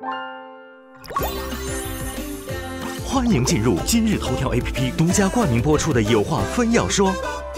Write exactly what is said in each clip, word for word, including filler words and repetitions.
欢迎进入今日头条 A P P 独家冠名播出的《有话非要说》。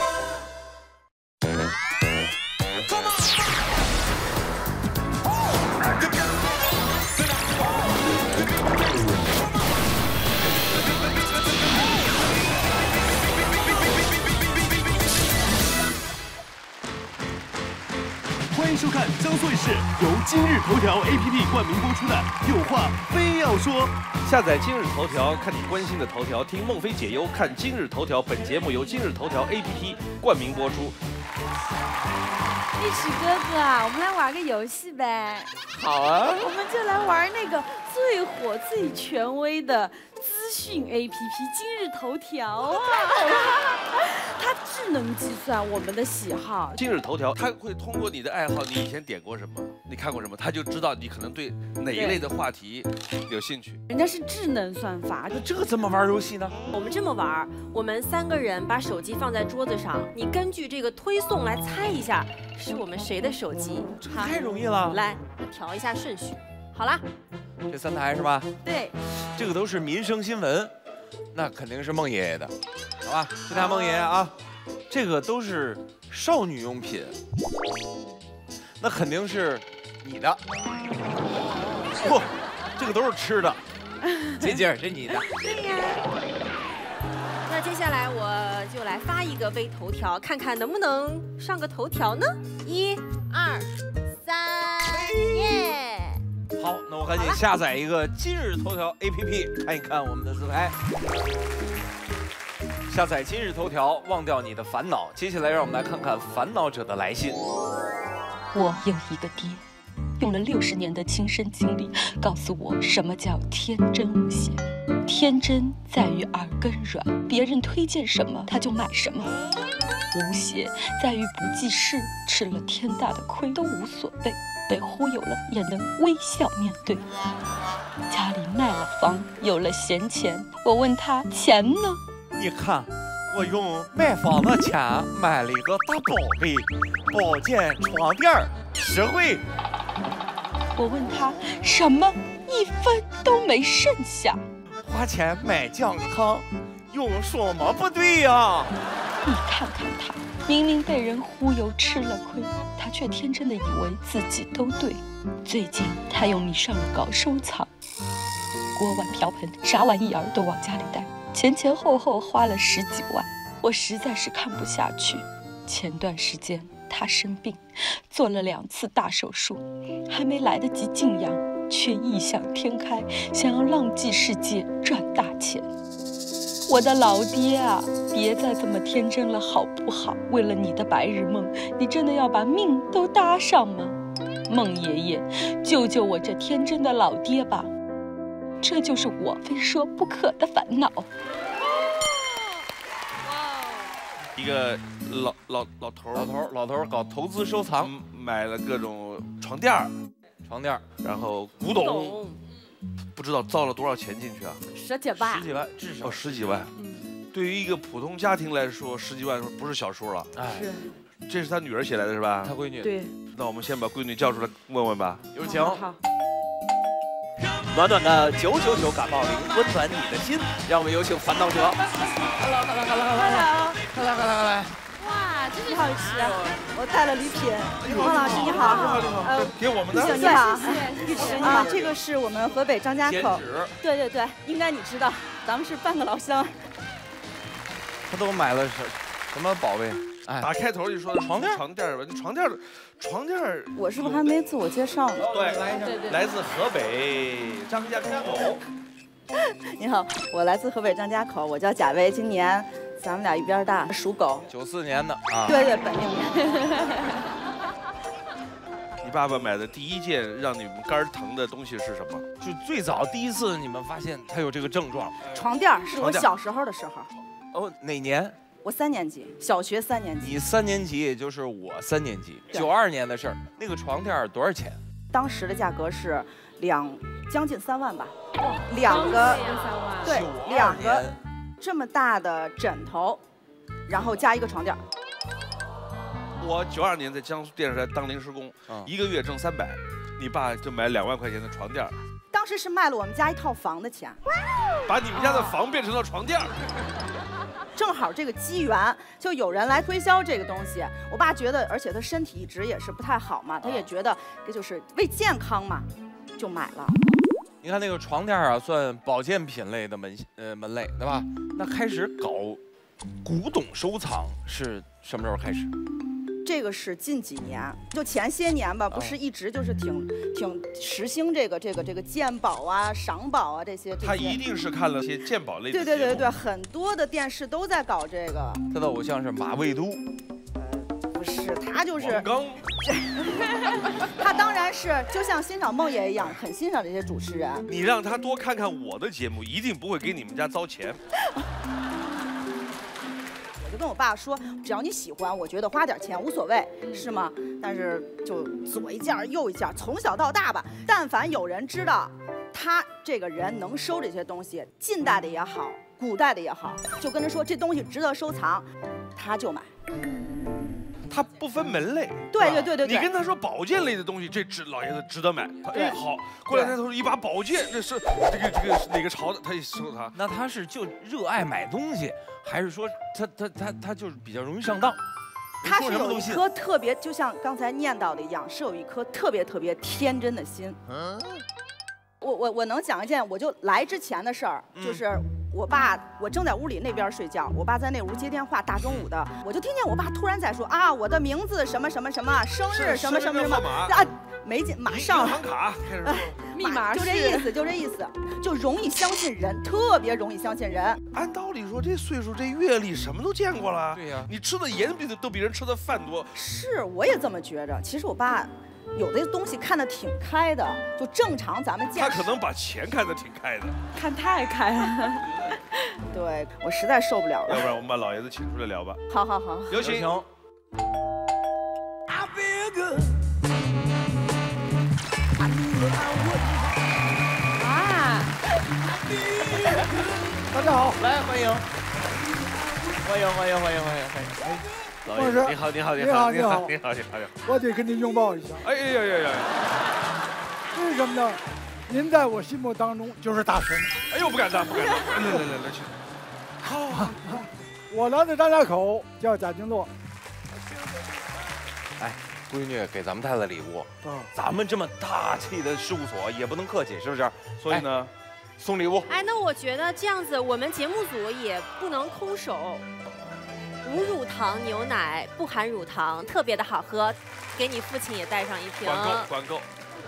欢迎收看江苏卫视由今日头条 A P P 冠名播出的《有话非要说》。 下载今日头条，看你关心的头条，听孟非解忧，看今日头条。本节目由今日头条 A P P 冠名播出。 一曲哥哥，我们来玩个游戏呗。 好啊， 我们就来玩那个最火、最权威的资讯 A P P 今日头条啊。它智能计算我们的喜好。 今日头条，它会通过你的爱好，你以前点过什么，你看过什么，它就知道你可能对哪一类的话题有兴趣。 人家是智能算法， 那这个怎么玩游戏呢？ 我们这么玩，我们三个人把手机放在桌子上，你根据这个推送来猜一下是我们谁的手机。 这个太容易了。 来，调一下顺序。好啦， 这三台是吧？ 对， 这个都是民生新闻，那肯定是孟爷爷的，好吧？这台孟爷爷啊，这个都是少女用品，那肯定是你的。不，这个都是吃的。这劲儿，这你的。 对呀。那接下来我就来发一个微头条，看看能不能上个头条呢？一、二、三，耶！ 好，那我赶紧下载一个今日头条 A P P， 看一看我们的自拍。下载今日头条，忘掉你的烦恼。接下来，让我们来看看烦恼者的来信。 我有一个爹，用了六十年的亲身经历，告诉我什么叫天真无邪。天真在于耳根软，别人推荐什么他就买什么；无邪在于不记事，吃了天大的亏都无所谓，被忽悠了也能微笑面对。家里卖了房，有了闲钱，我问他钱呢？ 你看，我用买房的钱买了一个大宝贝保健床垫儿，实惠。 我问他什么，一分都没剩下。 花钱买健康，有什么不对呀、啊？ 你看看他，明明被人忽悠吃了亏，他却天真的以为自己都对。最近他又迷上了搞收藏，锅碗瓢盆啥玩意儿都往家里带，前前后后花了十几万，我实在是看不下去。前段时间他生病，做了两次大手术，还没来得及静养，却异想天开，想要浪迹世界赚大钱。我的老爹啊，别再这么天真了好不好？为了你的白日梦，你真的要把命都搭上吗？孟爷爷，救救我这天真的老爹吧！这就是我非说不可的烦恼。 一个老老老头儿， 老头儿，老头儿搞投资收藏， 嗯、买了各种床垫儿， 床垫儿， 然后古董，不知道造了多少钱进去啊？ 十几万， 十几万，至少、 哦、十几万。 嗯， 对于一个普通家庭来说，十几万不是小数了。 哎， 是。 这是他女儿写来的是吧？ 他闺女。 对。 那我们先把闺女叫出来问问吧。 有请。 好。 暖暖的九九九感冒灵，温暖你的心。让我们有请烦恼者。 Hello Hello Hello Hello。 快来快来快来！ 哇，真是好吃！我带了礼品。王老师你好， 你好你好。呃，给我们的。 你好，一直啊，这个是我们河北张家口。对对对，应该你知道，咱们是半个老乡。 他都买了什什么宝贝？ 哎，打开头就说床垫床垫吧，床垫床垫。 我是不是还没自我介绍呢？ 对，对对，来自河北张家口。 你好，我来自河北张家口，我叫贾薇，今年咱们俩一边大，属狗。 九四年的啊。 对对，本命年。 你爸爸买的第一件让你们肝疼的东西是什么？ 就最早第一次你们发现他有这个症状。 床垫是我小时候的时候。 哦，哪年？ 我三年级，小学三年级。 你三年级，也就是我三年级，九二年的事儿。那个床垫多少钱？ 当时的价格是两将近三万吧。两个，对，两个这么大的枕头，然后加一个床垫。 我九二年在江苏电视台当临时工，嗯、一个月挣三百，你爸就买两万块钱的床垫， 当时是卖了我们家一套房的钱， 把你们家的房变成了床垫儿。 正好这个机缘，就有人来推销这个东西。我爸觉得，而且他身体一直也是不太好嘛，他也觉得这就是为健康嘛，就买了。 你看那个床垫啊，算保健品类的门呃门类，对吧？那开始搞古董收藏是什么时候开始？ 这个是近几年，就前些年吧，不是一直就是挺挺时兴这个这个这个鉴宝啊、赏宝啊这些。 他一定是看了些鉴宝类的。 对对对对，很多的电视都在搞这个。 他的偶像是马未都。 不是，他就是。 王刚。 他当然是就像欣赏孟爷一样，很欣赏这些主持人。 你让他多看看我的节目，一定不会给你们家糟钱。 我就跟我爸说，只要你喜欢，我觉得花点钱无所谓，是吗？但是就左一件右一件，从小到大吧，但凡有人知道他这个人能收这些东西，近代的也好，古代的也好，就跟他说这东西值得收藏，他就买。 他不分门类， 对对对对对。 你跟他说保健类的东西，这值老爷子值得买。哎，好，过两天他说一把宝剑，这是这个这个是哪个朝的，他也收藏。 那他是就热爱买东西，还是说他他他他就是比较容易上当？ 他是有一颗特别，就像刚才念叨的一样，是有一颗特别特别天真的心。嗯。我我我能讲一件，我就来之前的事儿，就是。我爸，我正在屋里那边睡觉，我爸在那屋接电话，大中午的，我就听见我爸突然在说啊，我的名字什么什么什么，生日什么什么什么啊，没进，马上银行卡开始说， 密码就这意思，就这意思，就容易相信人，特别容易相信人。 按道理说，这岁数这阅历什么都见过了， 对呀， 你吃的盐比都比人吃的饭多。 是，我也这么觉着。其实我爸。有的东西看得挺开的，就正常咱们见。 他可能把钱看得挺开的， 看太开了。 对，我实在受不了了。 要不然我们把老爷子请出来聊吧。 好好好， 有请。 啊！ 大家好， 来欢迎，欢迎欢迎欢迎欢迎欢迎！哎。老爷子，你好，你好，你好，你好，你好，你好，你好！ 我得跟您拥抱一下。 哎呀呀呀！ 为什么呢？您在我心目当中就是大神。 哎呦，不敢当，不敢当！来来来来去。 好，我来自张家口，叫贾经洛。 哎，闺女给咱们带了礼物。嗯，咱们这么大气的事务所也不能客气，是不是？ 所以呢， 送礼物。 哎，那我觉得这样子，我们节目组也不能空手。无乳糖牛奶，不含乳糖，特别的好喝，给你父亲也带上一瓶。 管够，管够。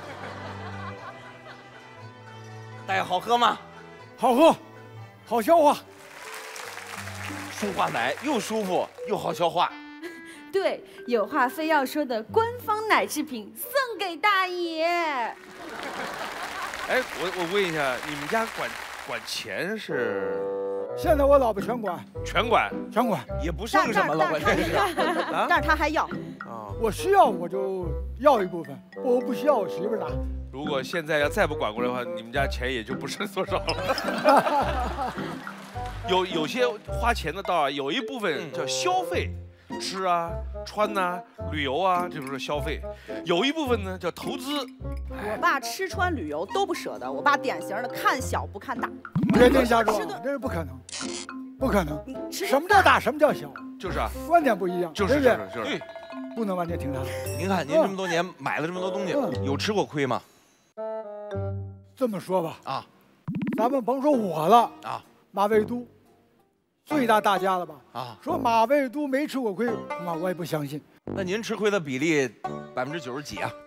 大家好喝吗？ 好喝，好消化。 舒化奶又舒服又好消化。 对，有话非要说的官方奶制品送给大爷。 哎，我我问一下，你们家管管钱是？ 现在我老婆全管， 全管， 全管， 也不剩什么了，关键是。 啊，但是他还要。 啊，我需要我就要一部分，我不需要我媳妇拿。 如果现在要再不管过来的话，你们家钱也就不剩多少了。有有些花钱的道啊，有一部分叫消费，吃啊、穿呐、旅游啊，这就是消费；有一部分呢叫投资。 我爸吃穿旅游都不舍得，我爸典型的看小不看大。 别听瞎说，这是不可能，不可能。什么叫大，什么叫小？ 就是啊， 观点不一样， 就是就是就是， 不能完全听他的。 您看，您这么多年买了这么多东西，有吃过亏吗？ 这么说吧， 啊， 咱们甭说我了啊， 马未都，最大大家了吧？ 啊， 说马未都没吃过亏，那我也不相信。 那您吃亏的比例百分之九十几啊？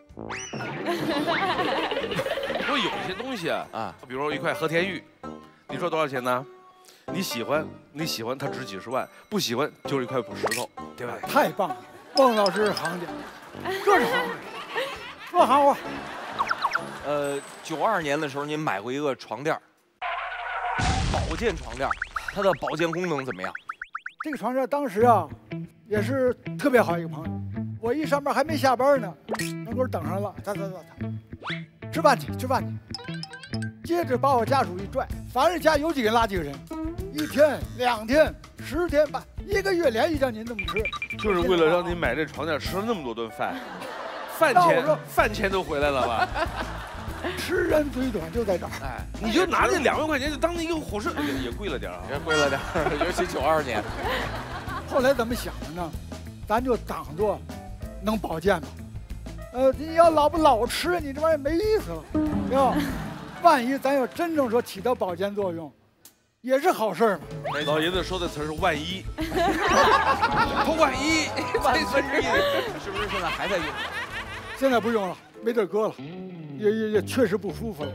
不过有些东西啊，啊，比如说一块和田玉，你说多少钱呢？你喜欢，你喜欢它值几十万，不喜欢就是一块破石头，对吧？ 太棒了，孟老师是行家，这是行家，说行话。 呃，九二年的时候，您买过一个床垫，保健床垫，它的保健功能怎么样？ 这个床垫当时啊，也是特别好一个朋友。我一上班还没下班呢，门口等上了，走走走走，吃饭去吃饭去。接着把我家属一拽，凡是家有几个人拉几个人，一天、两天、十天半、一个月连续叫您这么吃， 就是为了让您买这床垫，吃了那么多顿饭，饭钱饭钱都回来了吧？ 吃人最短就在这儿。 哎， 你就拿这两万块钱就当那一个伙食，也也贵了点啊， 也贵了点，尤其九二年。 后来怎么想的呢？咱就当做能保健嘛。呃，你要老不老吃，你这玩意儿没意思了。要，万一咱要真正说起到保健作用，也是好事儿嘛。 老爷子说的词是万一，不万一， 万分之一，是不是现在还在用？ 现在不用了，没地儿搁了，也也也确实不舒服了。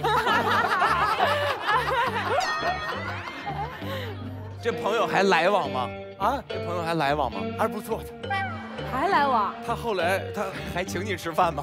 这朋友还来往吗？ 啊， 这朋友还来往吗？ 还不错的。 还来往？ 他后来他还请你吃饭吗？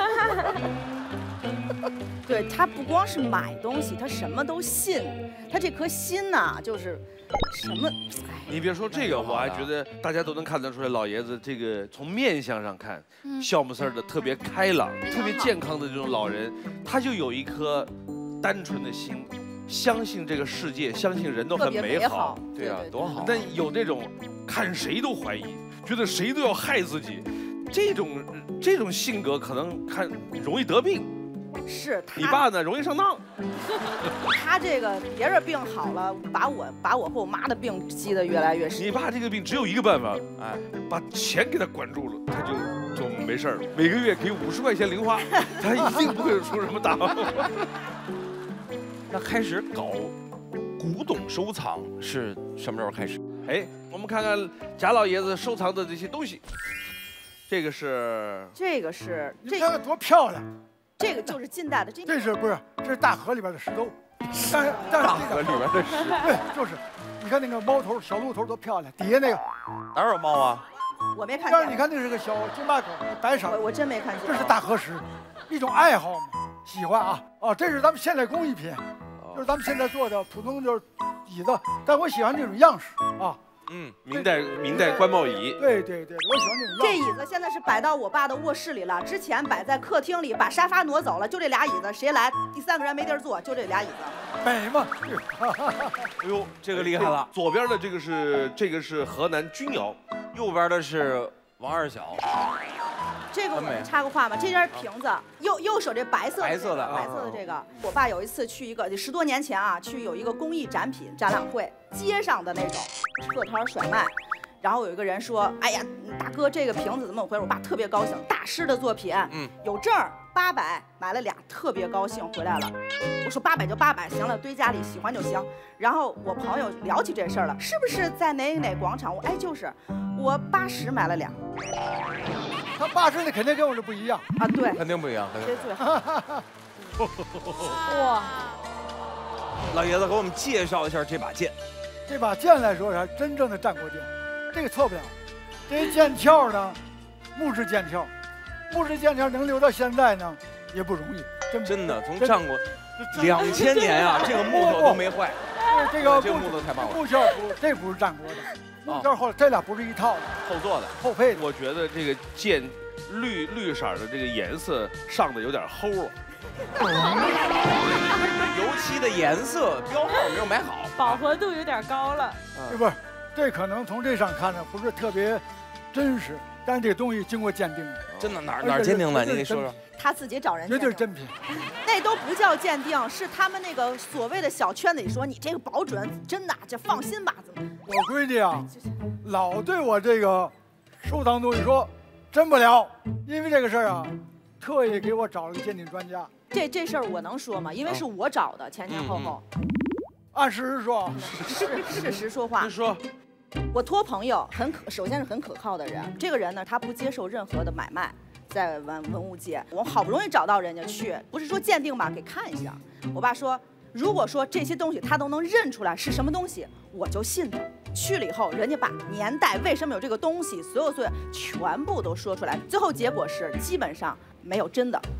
对他不光是买东西，他什么都信。他这颗心呐、啊，就是什么，哎。 你别说这个，我还觉得大家都能看得出来，老爷子这个从面相上看，笑么丝儿的，特别开朗、特别健康的这种老人，他就有一颗单纯的心，相信这个世界，相信人都很美好。 对呀，多好。 但有那种看谁都怀疑，觉得谁都要害自己，这种这种性格可能看容易得病。 是他， 你爸呢容易上当。 他这个别人病好了，把我把我和我妈的病积得越来越深。 你爸这个病只有一个办法，哎，把钱给他管住了，他就就没事了。每个月给五十块钱零花，他一定不会出什么大毛病。 那开始搞古董收藏是什么时候开始？ 哎，我们看看贾老爷子收藏的这些东西。这个是， 这个是， 你看看多漂亮。 这个就是近代的，这这是不是？这是大河里边的石头，但是但是大河里边的石， 对，就是，你看那个猫头小鹿头多漂亮，底下那个哪有猫啊？ 我没看见。 但是你看那是个小金巴狗，白色， 我我真没看见。 这是大河石，一种爱好嘛，喜欢啊。哦，这是咱们现代工艺品，就是咱们现在做的普通就是椅子，但我喜欢这种样式啊。 嗯，明代明代官帽椅。 对对对，我喜欢这种。 这椅子现在是摆到我爸的卧室里了，之前摆在客厅里，把沙发挪走了，就这俩椅子，谁来第三个人没地儿坐，就这俩椅子。 美嘛。 哎呦，这个厉害了！左边的这个是这个是河南钧窑， 右边的是王二小。 这个我能插个话吗？这件瓶子，右右手这白色的、 白色的、 白色的这个，我爸有一次去一个十多年前啊，去有一个工艺展品展览会，街上的那种侧摊甩卖，然后有一个人说：“哎呀，大哥，这个瓶子怎么回事？”我爸特别高兴，大师的作品，嗯，有证儿，八百，买了俩，特别高兴，回来了。我说八百就八百，行了，堆家里，喜欢就行。然后我朋友聊起这事儿了，是不是在哪哪广场？我哎就是，我八十买了俩。 他八十的肯定跟我这不一样啊，对， 肯定不一样，肯定。 哇！ 老爷子给我们介绍一下这把剑。 这把剑来说是真正的战国剑，这个错不了。这剑鞘呢，木质剑鞘，木质剑鞘能留到现在呢，也不容易。真真的，从战国两千年啊，这个木头都没坏。 这个这个木头太棒了。 木鞘不，这不是战国的。木鞘后这俩不是一套的， 后做的， 后配的。 我觉得这个剑绿绿色的这个颜色上的有点齁了， 油漆的颜色标号没有买好， 饱和度有点高了。 这不是，这可能从这上看呢不是特别真实，但是这个东西经过鉴定， 真的哪儿哪儿鉴定的？你给说说。 他自己找人， 绝对是真品。 那都不叫鉴定，是他们那个所谓的小圈子里说你这个保准，真的，这放心吧？怎么？ 我闺女啊，老对我这个收藏东西说真不了，因为这个事儿啊，特意给我找了个鉴定专家。 这这事儿我能说吗？因为是我找的，前前后后。 按事实说， 是事实说话。 你说。 我托朋友，很可，首先是很可靠的人。这个人呢，他不接受任何的买卖。在文文物界，我好不容易找到人家去，不是说鉴定吧，给看一下。我爸说，如果说这些东西他都能认出来是什么东西，我就信他。去了以后，人家把年代、为什么有这个东西，所有所有全部都说出来。最后结果是，基本上没有真的。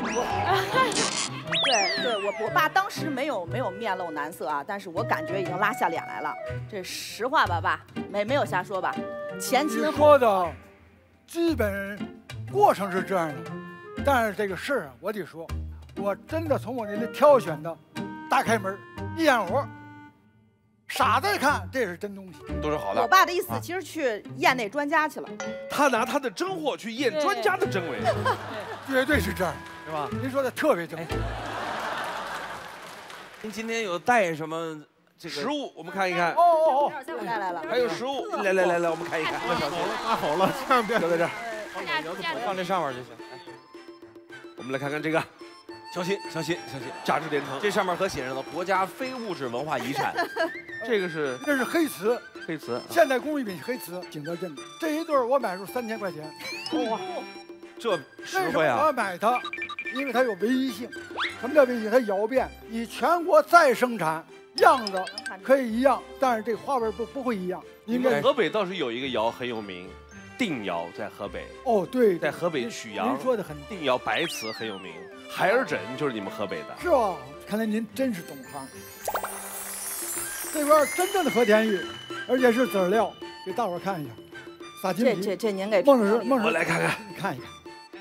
对对，我我爸当时没有没有面露难色啊，但是我感觉已经拉下脸来了。这实话吧，爸，没没有瞎说吧？前期说的，基本。过程是这样的，但是这个事儿啊，我得说，我真的从我那里挑选的，大开门，一眼活，傻子看这是真东西， 都是好的。 我爸的意思其实去验那专家去了， 他拿他的真货去验专家的真伪。 绝对是这样， 是吧？ 您说的特别正确。 您今天有带什么这个食物？我们看一看。 哦哦哦， 我带来了。 还有食物，来来来来，我们看一看。 好了，大好了，这样别就在这儿， 放这上面就行。 我们来看看这个， 小心小心小心， 价值连城。 这上面可写着呢，国家非物质文化遗产。 这个是这是黑瓷， 黑瓷， 现代工艺品黑瓷，景德镇的。这一对我买入三千块钱。哇， 这实为什惠啊！ 么我买它？因为它有唯一性。什么叫唯一性？它窑变，你全国再生产，样子可以一样，但是这个花纹不不会一样。应该河北倒是有一个窑很有名，定窑在河北。 哦，对， 在河北曲阳。 您说的很定窑白瓷很有名，海尔枕就是你们河北的。 是吧？看来您真是懂行。这块真正的和田玉，而且是籽料，给大伙看一下。撒金这这这您给孟老师，孟老师， 我来看看， 你看一看。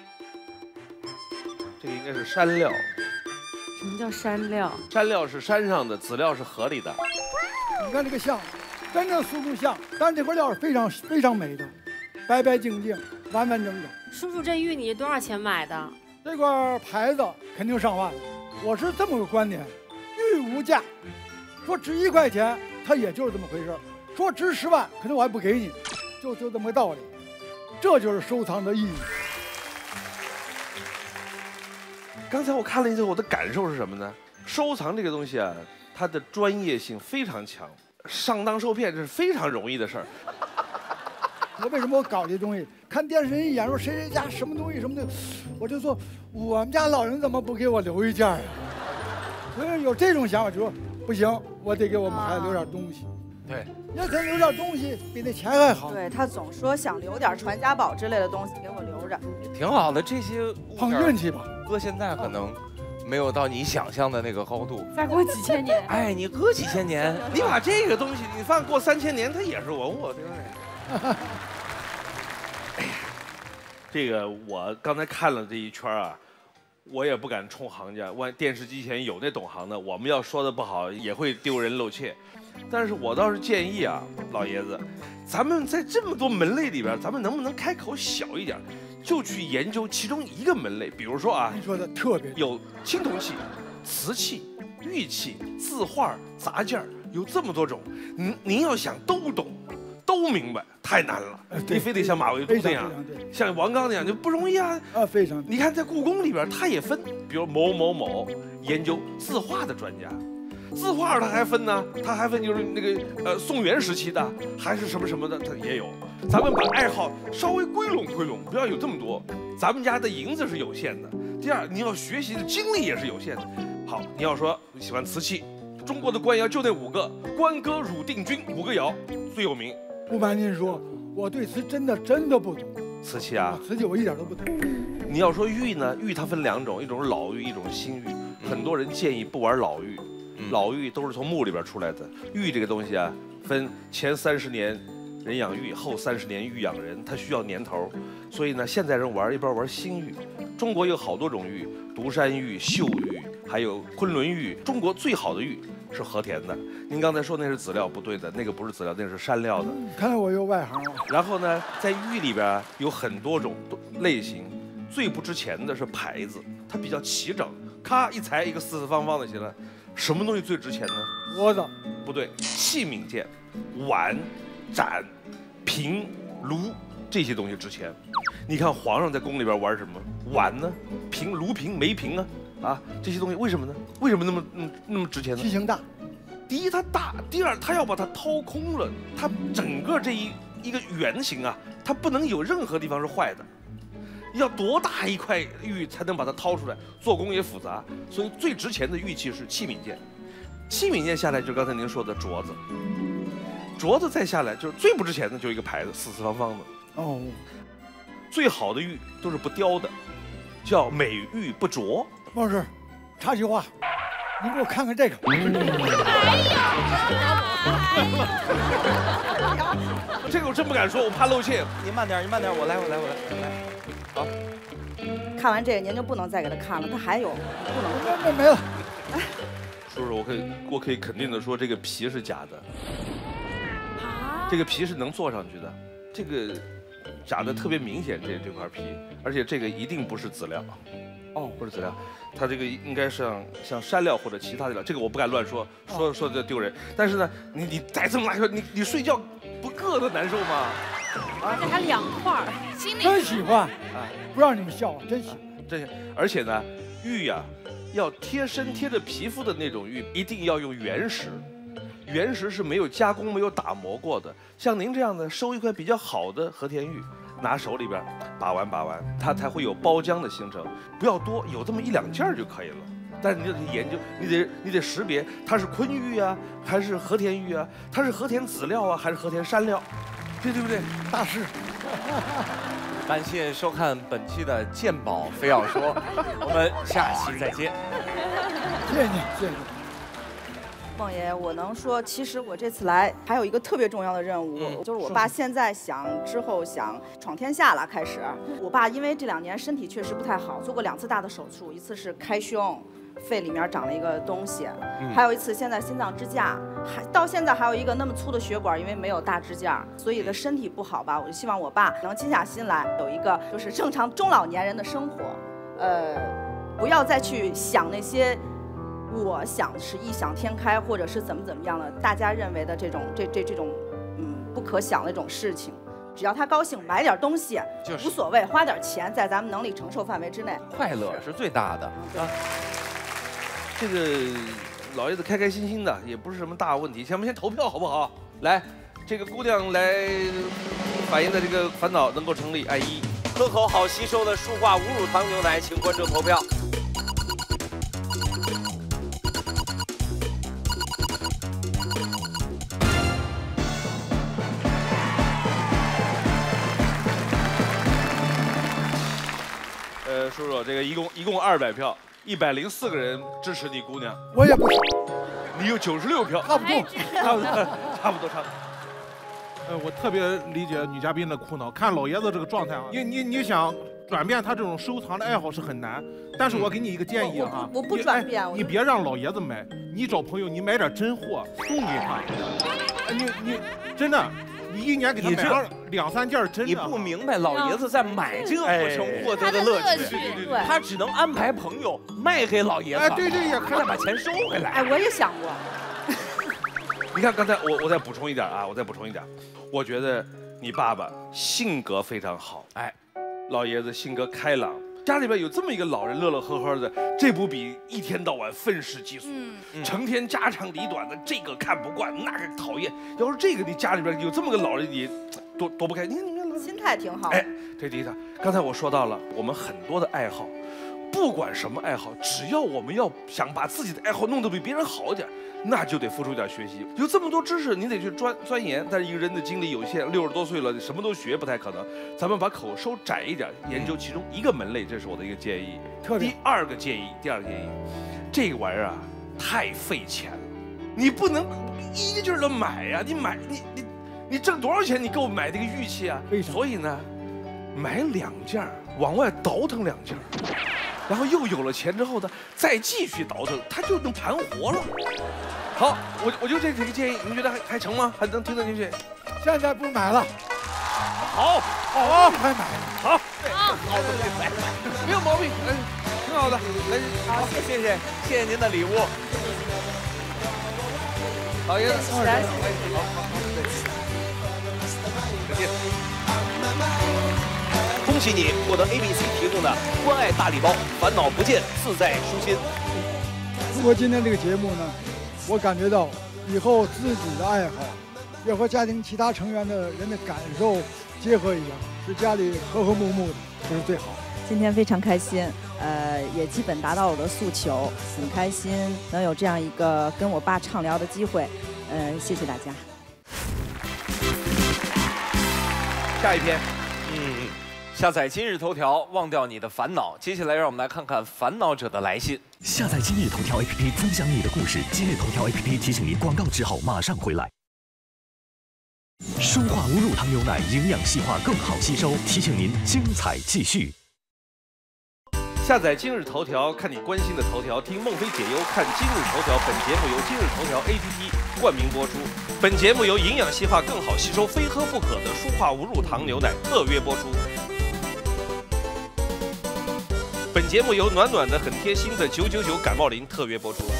这个应该是山料。 什么叫山料？ 山料是山上的，籽料是河里的。 你看这个像，真正苏州像，但是这块料是非常非常美的，白白净净，完完整整。 叔叔，这玉你多少钱买的？ 这块牌子肯定上万了。我是这么个观点，玉无价，说值一块钱，它也就是这么回事；说值十万，可能我还不给你，就就这么个道理。这就是收藏的意义。 刚才我看了一下，我的感受是什么呢？收藏这个东西啊，它的专业性非常强，上当受骗这是非常容易的事儿。 我为什么我搞这东西？看电视人一演说谁谁家什么东西什么的，我就说我们家老人怎么不给我留一件呀？所以有这种想法，就说不行，我得给我们孩子留点东西。 对， 要咱留点东西，比那钱还好。 对他总说想留点传家宝之类的东西给我留着， 挺好的。这些碰运气吧， 搁现在可能没有到你想象的那个高度。 再过几千年， 哎，你搁几千年， 你把这个东西你放过三千年，它也是文物，对不对？哎呀，这个我刚才看了这一圈啊，我也不敢冲行家。万电视机前有那懂行的，我们要说的不好也会丢人露怯。但是我倒是建议啊，老爷子，咱们在这么多门类里边，咱们能不能开口小一点，就去研究其中一个门类？比如说啊， 你说的特别有青铜器、瓷器、玉器、字画、杂件儿，有这么多种。您您要想都懂，都明白，太难了。你非得像马未都那样，像王刚那样就不容易啊。 啊，非常。 你看在故宫里边，他也分，比如某某某研究字画的专家。字画它还分呢，它还分就是那个呃宋元时期的，还是什么什么的，它也有。咱们把爱好稍微归拢归拢，不要有这么多。咱们家的银子是有限的。第二，你要学习的精力也是有限的。好，你要说喜欢瓷器，中国的官窑就那五个，官哥、汝定钧五个窑最有名。 不瞒您说，我对瓷真的真的不懂。 瓷器啊， 瓷器我一点都不懂。 你要说玉呢，玉它分两种，一种是老玉，一种是新玉。很多人建议不玩老玉。老玉都是从墓里边出来的，玉这个东西啊，分前三十年人养玉，后三十年玉养人，它需要年头，所以呢，现在人玩一边玩新玉。中国有好多种玉，独山玉、秀玉，还有昆仑玉。中国最好的玉是和田的。您刚才说那是籽料，不对的，那个不是籽料，那是山料的。 看来我又外行了。 然后呢，在玉里边有很多种类型，最不值钱的是牌子，它比较齐整，咔一裁一个四四方方的起来。什么东西最值钱呢？ 锅子不对，器皿件，碗、盏、瓶、炉这些东西值钱。你看皇上在宫里边玩什么？碗呢？瓶、炉瓶、梅瓶啊，啊，这些东西为什么呢？为什么那么那么那么值钱呢？ 体型大。 第一它大，第二它要把它掏空了，它整个这一一个圆形啊，它不能有任何地方是坏的。要多大一块玉才能把它掏出来？做工也复杂，所以最值钱的玉器是器皿件。器皿件下来就是刚才您说的镯子，镯子再下来就是最不值钱的，就一个牌子，四四方方的。 哦， 最好的玉都是不雕的，叫美玉不琢。 孟老师，插句话，您给我看看这个。 这个我真不敢说，我怕露怯。 您慢点，您慢点，我来，我来，我来。好， 看完这个您就不能再给他看了，他还有不能。 没没了。 叔叔，我可以我可以肯定的说，这个皮是假的。啊？这个皮是能做上去的，这个炸的特别明显，这这块皮，而且这个一定不是籽料， 哦， 不是籽料，它这个应该是像像山料或者其他的料，这个我不敢乱说，说说的丢人。但是呢，你你再这么来说，你你睡觉不硌得难受吗？ 而且还两块儿，心里真喜欢啊！不让你们笑，真喜欢。 这而且呢，玉呀、啊，要贴身贴着皮肤的那种玉，一定要用原石。原石是没有加工、没有打磨过的。像您这样的，收一块比较好的和田玉，拿手里边把玩把玩，它才会有包浆的形成。不要多，有这么一两件就可以了。但是你得研究，你得你得识别它是昆玉啊，还是和田玉啊，它是和田籽料啊，还是和田山料，对对不对？ 大师。 感谢收看本期的鉴宝非要说，我们下期再见。 谢谢你，谢谢你。 孟爷，我能说，其实我这次来还有一个特别重要的任务，嗯、就是我爸现在想之后想闯天下了。开始，我爸因为这两年身体确实不太好，做过两次大的手术，一次是开胸，肺里面长了一个东西，嗯、还有一次现在心脏支架，还到现在还有一个那么粗的血管，因为没有大支架，所以的身体不好吧。我就希望我爸能静下心来，有一个就是正常中老年人的生活，呃，不要再去想那些。我想是异想天开，或者是怎么怎么样的，大家认为的这种这这这种嗯不可想的这种事情，只要他高兴，买点东西、就是、无所谓，花点钱，在咱们能力承受范围之内， 快乐是最大的。 啊，这个老爷子开开心心的，也不是什么大问题。咱们先投票好不好？来，这个姑娘来反映的这个烦恼能够成立。哎，一喝口好吸收的舒化无乳糖牛奶，请观众投票。 呃，叔叔，这个一共一共二百票，一百零四个人支持你姑娘。 我也不少， 你有九十六票， 差不多， 差不多，差不多，差不多。 呃，我特别理解女嘉宾的苦恼。看老爷子这个状态啊，你你你想转变他这种收藏的爱好是很难。但是我给你一个建议哈， 我不转变， 你别让老爷子买，你找朋友，你买点真货送给他。你你真的。你一年给他买上两三件真的， 你不明白老爷子在买这个过程获得的乐趣， 对对对， 他只能安排朋友卖给老爷子， 哎，对对，也再把钱收回来。 哎，我也想过。 你看刚才我我再补充一点啊，我再补充一点，我觉得你爸爸性格非常好，哎，老爷子性格开朗。家里边有这么一个老人，乐乐呵呵的，这不比一天到晚愤世嫉俗，嗯、成天家长里短的，这个看不惯，那个讨厌。要是这个你家里边有这么个老人，你多多不开心。你看，你看， 心态挺好。 哎，这第一条，刚才我说到了，我们很多的爱好，不管什么爱好，只要我们要想把自己的爱好弄得比别人好一点，那就得付出点学习。有这么多知识，你得去钻钻研。但是一个人的精力有限，六十多岁了，你什么都学不太可能。咱们把口收窄一点，研究其中一个门类，这是我的一个建议。第二个建议，第二个建议，这个玩意儿啊，太费钱了，你不能一个劲儿的买呀、啊。你买，你你你挣多少钱？你给我买这个玉器啊？所以呢，买两件，往外倒腾两件。然后又有了钱之后呢，再继续倒腾，它就能盘活了。好，我我就这几个建议，你觉得还还成吗？还能听得进去？ 现在不买了。 好， 好，还买。 好，好，好的，买，没有毛病，哎，挺好的。来， 好，谢谢谢谢谢您的礼物。 老爷子， 来， 好，好，好，再见。 恭喜你获得 A B C 提供的关爱大礼包，烦恼不见，自在舒心。 通过今天这个节目呢，我感觉到以后自己的爱好要和家庭其他成员的人的感受结合一样，使家里和和睦睦的，这是最好。 今天非常开心，呃，也基本达到我的诉求，很开心能有这样一个跟我爸畅聊的机会，呃，谢谢大家。 下一篇， 嗯。下载今日头条，忘掉你的烦恼。接下来，让我们来看看烦恼者的来信。 下载今日头条 A P P， 分享你的故事。今日头条 A P P 提醒您，广告之后马上回来。舒化无乳糖牛奶，营养细化更好吸收。提醒您，精彩继续。 下载今日头条，看你关心的头条，听孟非解忧，看今日头条。本节目由今日头条 A P P 冠名播出。本节目由营养细化更好吸收、非喝不可的舒化无乳糖牛奶特约播出。本节目由暖暖的很贴心的九九九感冒灵特约播出。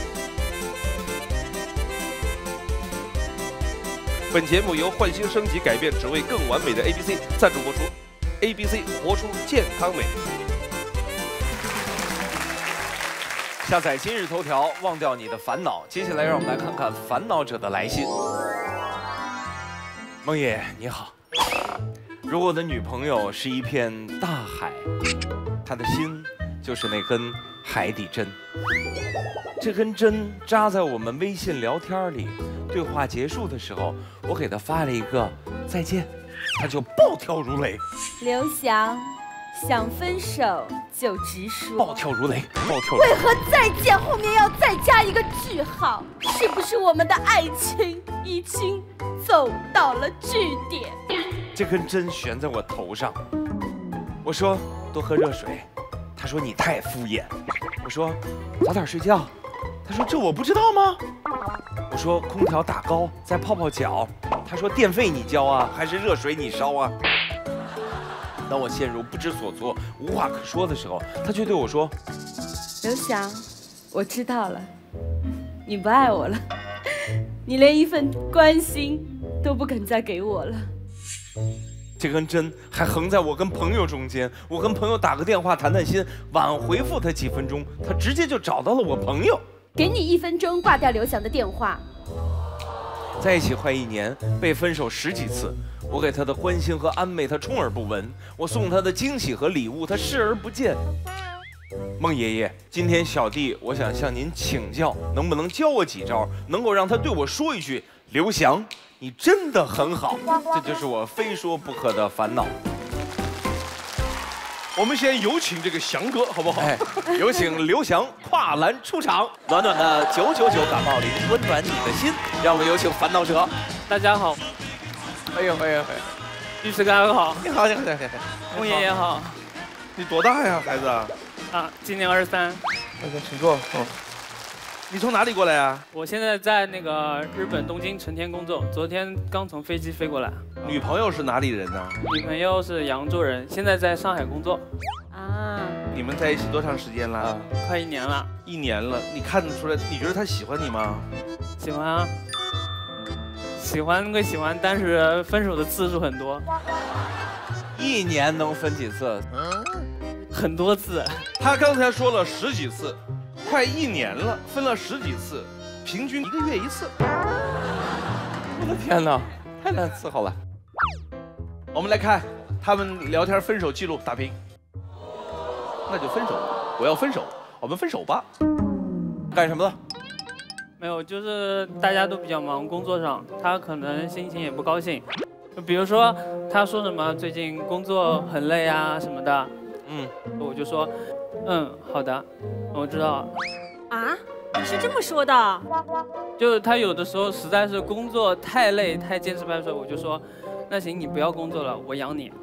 本节目由焕新升级改变，只为更完美的 A B C 赞助播出。A B C 活出健康美。 下载今日头条，忘掉你的烦恼。接下来，让我们来看看烦恼者的来信。孟爷你好，如果我的女朋友是一片大海，她的心就是那根海底针。这根针扎在我们微信聊天里，对话结束的时候，我给她发了一个再见，她就暴跳如雷。 刘翔，想分手就直说。 暴跳如雷，暴跳如雷。 为何再见后面要再加一个句号？是不是我们的爱情已经走到了句点？ 这根针悬在我头上，我说多喝热水，他说你太敷衍。我说早点睡觉，他说这我不知道吗？我说空调打高再泡泡脚，他说电费你交啊，还是热水你烧啊？当我陷入不知所措、无话可说的时候，他却对我说：“ 刘翔，我知道了，你不爱我了，你连一份关心都不肯再给我了。” 这根针还横在我跟朋友中间，我跟朋友打个电话谈谈心，晚回复他几分钟，他直接就找到了我朋友。 给你一分钟挂掉刘翔的电话。 在一起快一年，被分手十几次，我给他的关心和安慰他充耳不闻，我送他的惊喜和礼物他视而不见。孟爷爷，今天小弟我想向您请教，能不能教我几招，能够让他对我说一句：“刘翔，你真的很好。”这就是我非说不可的烦恼。 我们先有请这个翔哥，好不好？ 哎，有请刘翔跨栏出场，暖暖的九九九感冒灵，温暖你的心。让我们有请烦恼者。 大家好， 欢迎欢迎欢迎， 律师哥好， 你好你好你好， 孟爷爷好。 你多大呀，孩子？ 啊，今年二十三。 请坐。哦。你从哪里过来啊？ 我现在在那个日本东京成田工作，昨天刚从飞机飞过来。 女朋友是哪里人呢？ 女朋友是扬州人，现在在上海工作。 啊。 你们在一起多长时间了？ 快一年了。 一年了，你看得出来？你觉得他喜欢你吗？ 喜欢啊。喜欢归喜欢，但是分手的次数很多。 一年能分几次？ 很多次。 他刚才说了十几次。快一年了，分了十几次，平均一个月一次。 我的天哪，太难伺候了。 我们来看他们聊天分手记录，打平。那就分手，我要分手，我们分手吧。 干什么了？ 没有，就是大家都比较忙，工作上，他可能心情也不高兴。就比如说，他说什么最近工作很累啊什么的，嗯，我就说。嗯，好的，我知道。 啊，你是这么说的？ 就是他有的时候实在是工作太累，太坚持不下去，我就说，那行你不要工作了，我养你。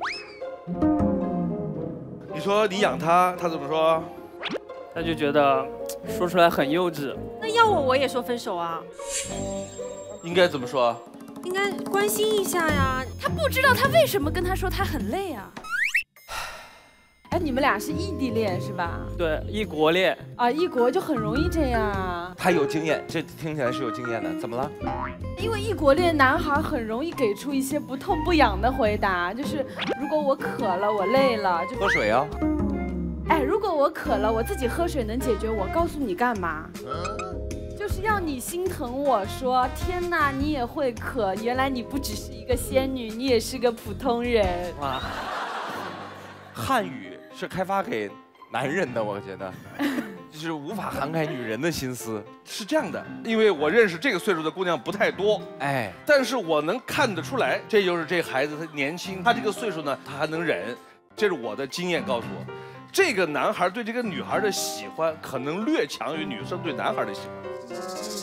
你说你养他，他怎么说？ 他就觉得说出来很幼稚。 那要我我也说分手啊？ 应该怎么说？ 应该关心一下呀。 他不知道他为什么跟他说他很累啊。哎，你们俩是异地恋是吧？ 对，异国恋啊，异国就很容易这样。 他有经验，这听起来是有经验的。怎么了？ 因为异国恋，男孩很容易给出一些不痛不痒的回答，就是如果我渴了，我累了，就喝水啊。 哎，如果我渴了，我自己喝水能解决，我告诉你干嘛？就是要你心疼我说，天哪，你也会渴，原来你不只是一个仙女，你也是个普通人。哇， 汉语。是开发给男人的，我觉得，就是无法涵盖女人的心思。 是这样的，因为我认识这个岁数的姑娘不太多，哎，但是我能看得出来，这就是这孩子他年轻，他这个岁数呢，他还能忍，这是我的经验告诉我，这个男孩对这个女孩的喜欢，可能略强于女生对男孩的喜欢。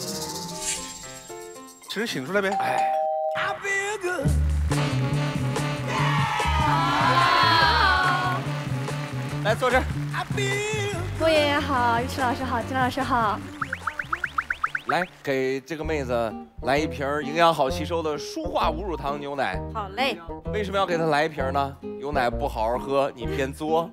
其实请出来呗，哎。 来坐这儿， 莫爷爷好，玉池老师好，金老师好。 来，给这个妹子来一瓶营养好吸收的舒化无乳糖牛奶。 好嘞。 为什么要给她来一瓶呢？有奶不好好喝，你偏作。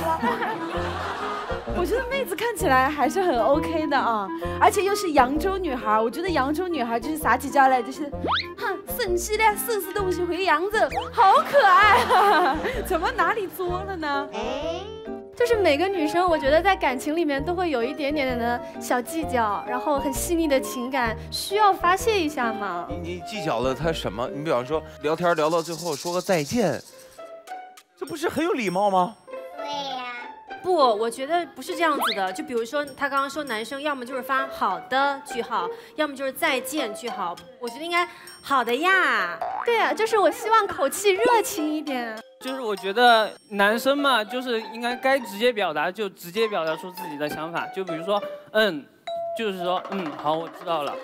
我觉得妹子看起来还是很 OK 的啊，而且又是扬州女孩。我觉得扬州女孩就是撒起娇来就是，哼，生气的收拾东西回扬州，好可爱啊！怎么哪里作了呢？ 就是每个女生，我觉得在感情里面都会有一点点的小计较，然后很细腻的情感，需要发泄一下嘛。 你你计较了她什么？你比方说聊天聊到最后说个再见，这不是很有礼貌吗？ 不，我觉得不是这样子的。就比如说，他刚刚说男生要么就是发好的句号，要么就是再见句号。我觉得应该好的呀。 对呀、啊，就是我希望口气热情一点。 就是我觉得男生嘛，就是应该该直接表达就直接表达出自己的想法。就比如说，嗯，就是说，嗯，好，我知道了。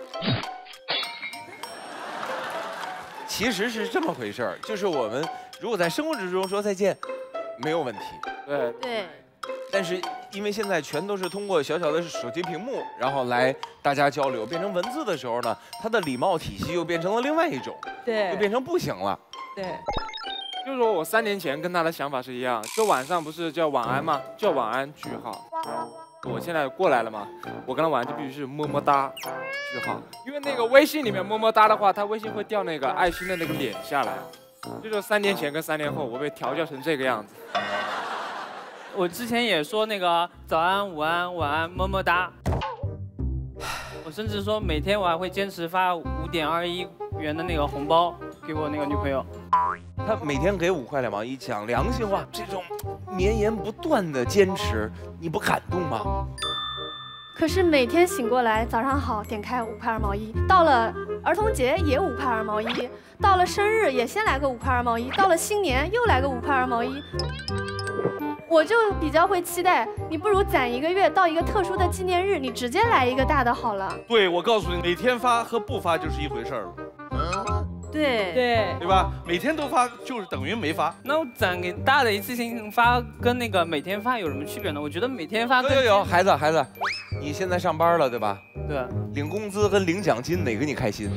其实是这么回事儿，就是我们如果在生活之中说再见，没有问题。 对对。 但是因为现在全都是通过小小的手机屏幕，然后来大家交流，变成文字的时候呢，它的礼貌体系又变成了另外一种， 对， 就变成不行了。 对， 就是说我三年前跟他的想法是一样，就晚上不是叫晚安吗？叫晚安句号。我现在过来了嘛，我跟他玩就必须是么么哒句号，因为那个微信里面么么哒的话，他微信会掉那个爱心的那个脸下来。就是三年前跟三年后，我被调教成这个样子。 我之前也说那个早安、午安、晚安、么么哒。我甚至说每天我还会坚持发五点二一元的那个红包给我那个女朋友。 他每天给五块两毛一，讲良心话，这种绵延不断的坚持，你不感动吗？ 可是每天醒过来，早上好，点开五块二毛一，到了儿童节也五块二毛一，到了生日也先来个五块二毛一，到了新年又来个五块二毛一。我就比较会期待，你不如攒一个月，到一个特殊的纪念日，你直接来一个大的好了。 对，我告诉你，每天发和不发就是一回事儿了。 对对对吧？每天都发就是等于没发。 那我攒给大的一次性发跟那个每天发有什么区别呢？我觉得每天发有有有，孩子孩子，你现在上班了对吧？ 对。 领工资跟领奖金哪个你开心？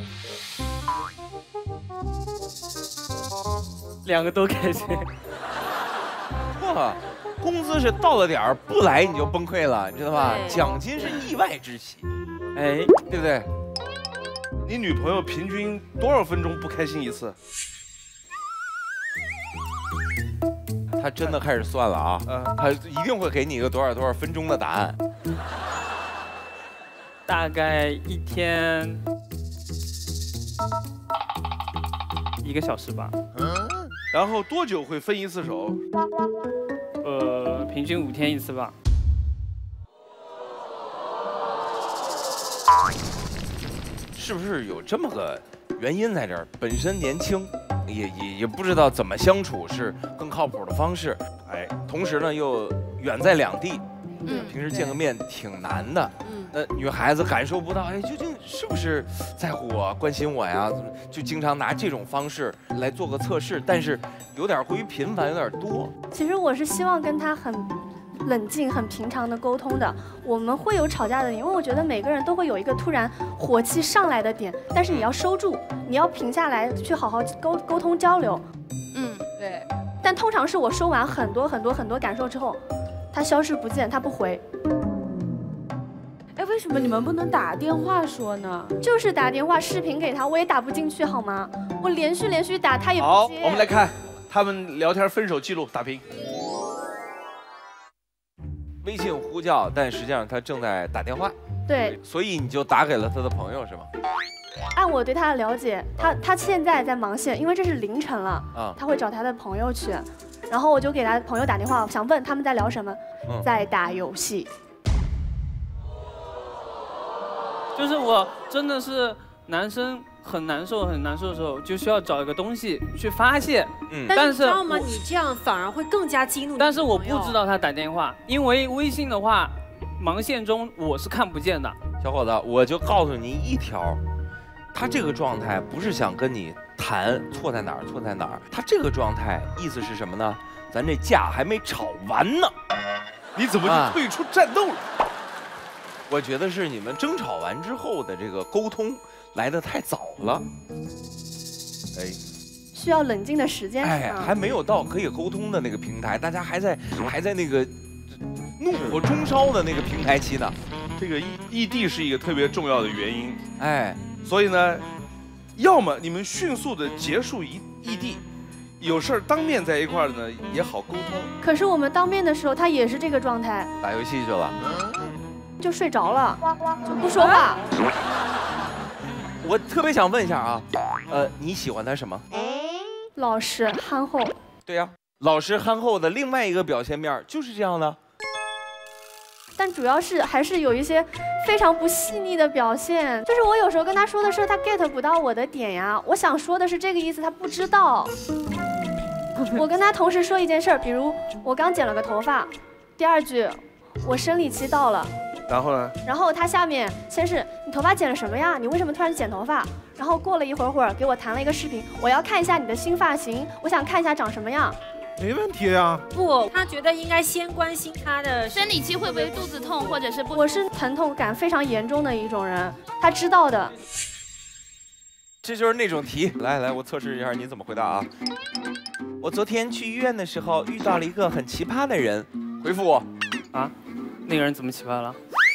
两个都开心。 哇，工资是到了点儿不来你就崩溃了，你知道吧？奖金是意外之喜， 哎， 对不对？ 你女朋友平均多少分钟不开心一次？ 他真的开始算了啊！他一定会给你一个多少多少分钟的答案。 大概一天一个小时吧。 然后多久会分一次手？ 呃，平均五天一次吧。 是不是有这么个原因在这儿？本身年轻，也也也不知道怎么相处是更靠谱的方式。哎，同时呢又远在两地， 嗯， 平时见个面挺难的。嗯，那女孩子感受不到，哎，究竟是不是在乎我、关心我呀？就经常拿这种方式来做个测试，但是有点过于频繁，有点多。 其实我是希望跟他很冷静、很平常的沟通的。我们会有吵架的点，因为我觉得每个人都会有一个突然火气上来的点，但是你要收住，你要平下来，去好好沟沟通交流。 嗯，对。 但通常是我说完很多很多很多感受之后，他消失不见，他不回。 哎，为什么你们不能打电话说呢？ 就是打电话、视频给他，我也打不进去好吗？我连续连续打，他也不接。 好，我们来看他们聊天分手记录，打平。 微信呼叫，但实际上他正在打电话。 对， 所以你就打给了他的朋友是吗？ 按我对他的了解，他他现在在忙线，因为这是凌晨了， 啊， 他会找他的朋友去，然后我就给他朋友打电话，想问他们在聊什么， 嗯、 在打游戏。 就是我真的是男生很难受很难受的时候，就需要找一个东西去发泄。 嗯， 但是你知道吗？你这样反而会更加激怒你。 但是我不知道他打电话，因为微信的话，忙线中我是看不见的。 小伙子，我就告诉你一条，他这个状态不是想跟你谈错在哪儿错在哪儿，他这个状态意思是什么呢？咱这架还没吵完呢。 你怎么就退出战斗了？啊、 我觉得是你们争吵完之后的这个沟通来得太早了。哎， 需要冷静的时间。 哎，还没有到可以沟通的那个平台，大家还在还在那个怒火中烧的那个平台期呢。 这个异异地是一个特别重要的原因。 哎， 所以呢，要么你们迅速的结束异异地。 有事儿当面在一块儿呢也好沟通， 可是我们当面的时候，他也是这个状态， 打游戏去了， 就睡着了，就不说话。 我特别想问一下啊，呃，你喜欢他什么？ 老实憨厚。 对呀、啊，老实憨厚的另外一个表现面就是这样的。 但主要是还是有一些非常不细腻的表现，就是我有时候跟他说的是他 get 不到我的点呀，我想说的是这个意思，他不知道。我跟他同时说一件事儿，比如我刚剪了个头发，第二句我生理期到了， 然后呢？ 然后他下面先是你头发剪了什么呀？你为什么突然剪头发？然后过了一会儿会儿给我弹了一个视频，我要看一下你的新发型，我想看一下长什么样。 没问题呀、啊。 不，他觉得应该先关心他的生理期会不会肚子痛，或者是不？ 我是疼痛感非常严重的一种人，他知道的。 这就是那种题，来来，我测试一下你怎么回答啊。我昨天去医院的时候遇到了一个很奇葩的人，回复我。 啊？那个人怎么奇葩了？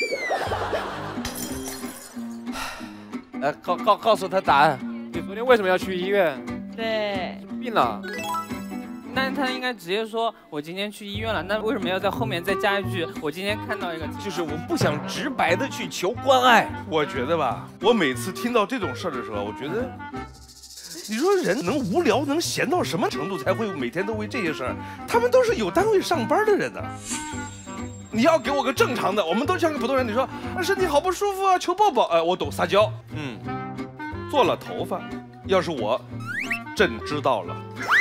呃，告告告诉他答案。 你昨天为什么要去医院？ 对， 病了。 那他应该直接说，我今天去医院了。那为什么要在后面再加一句，我今天看到一个？ 就是我们不想直白的去求关爱。 我觉得吧，我每次听到这种事儿的时候，我觉得，你说人能无聊能闲到什么程度才会每天都为这些事儿？他们都是有单位上班的人呢。你要给我个正常的，我们都像个普通人。你说啊身体好不舒服啊，求抱抱。哎、呃，我懂撒娇。嗯，做了头发，要是我，朕知道了。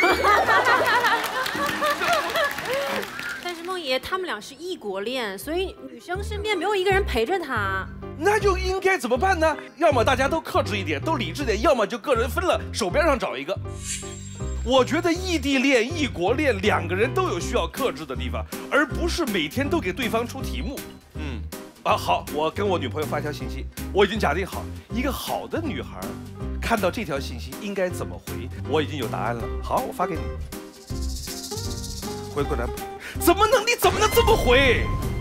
但是梦爷他们俩是异国恋，所以女生身边没有一个人陪着他， 那就应该怎么办呢？要么大家都克制一点，都理智点；要么就个人分了，手边上找一个。我觉得异地恋、异国恋两个人都有需要克制的地方，而不是每天都给对方出题目。嗯，啊好，我跟我女朋友发条信息，我已经假定好，一个好的女孩看到这条信息应该怎么回，我已经有答案了。好，我发给你。回过来，怎么能？你怎么能这么回？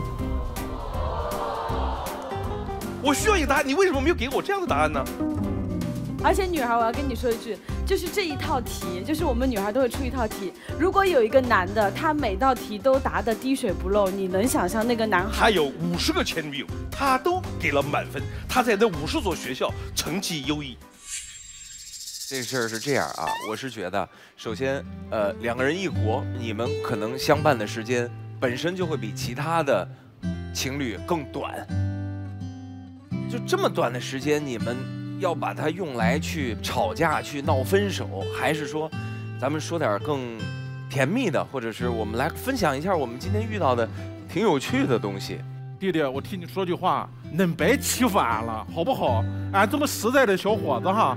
我需要一个答案，你为什么没有给我这样的答案呢？ 而且女孩，我要跟你说一句，就是这一套题，就是我们女孩都会出一套题。如果有一个男的，他每道题都答得滴水不漏，你能想象那个男孩？ 他有五十个前女友，他都给了满分，他在那五十所学校成绩优异。 这事儿是这样啊，我是觉得，首先，呃，两个人一国，你们可能相伴的时间本身就会比其他的情侣更短。就这么短的时间，你们要把它用来去吵架、去闹分手，还是说，咱们说点更甜蜜的，或者是我们来分享一下我们今天遇到的挺有趣的东西？ 弟弟，我替你说句话，恁别欺负俺了，好不好？俺这么实在的小伙子哈。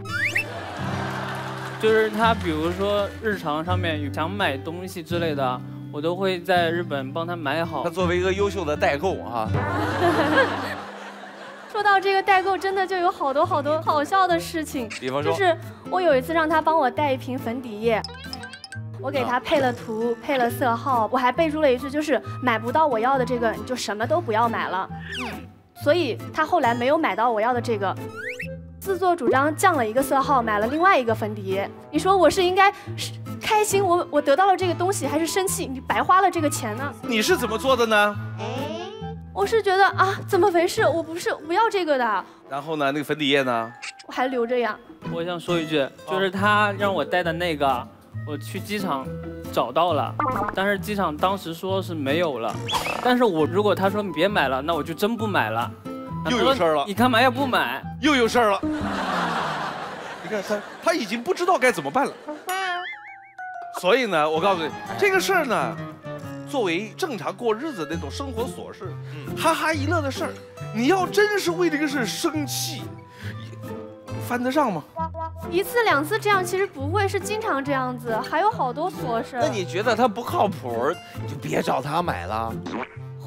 就是他，比如说日常上面想买东西之类的，我都会在日本帮他买好。 他作为一个优秀的代购啊。 说到这个代购，真的就有好多好多好笑的事情。 比方说， 就是我有一次让他帮我带一瓶粉底液，我给他配了图，配了色号，我还备注了一句，就是买不到我要的这个，你就什么都不要买了。嗯，所以他后来没有买到我要的这个。自作主张降了一个色号，买了另外一个粉底液。你说我是应该开心，我我得到了这个东西，还是生气？你白花了这个钱呢？ 你是怎么做的呢？ 我是觉得啊，怎么回事？我不是不要这个的。 然后呢，那个粉底液呢？ 我还留着呀。 我想说一句，就是他让我带的那个，我去机场找到了，但是机场当时说是没有了。但是我如果他说你别买了，那我就真不买了。 又有事儿了！ 你干嘛要不买？ 又有事儿了！你看他，他已经不知道该怎么办了。所以呢，我告诉你，这个事儿呢，作为正常过日子那种生活琐事，哈哈一乐的事儿，你要真是为这个事生气，犯得上吗？ 一次两次这样其实不会，是经常这样子，还有好多琐事。 那你觉得他不靠谱，你就别找他买了。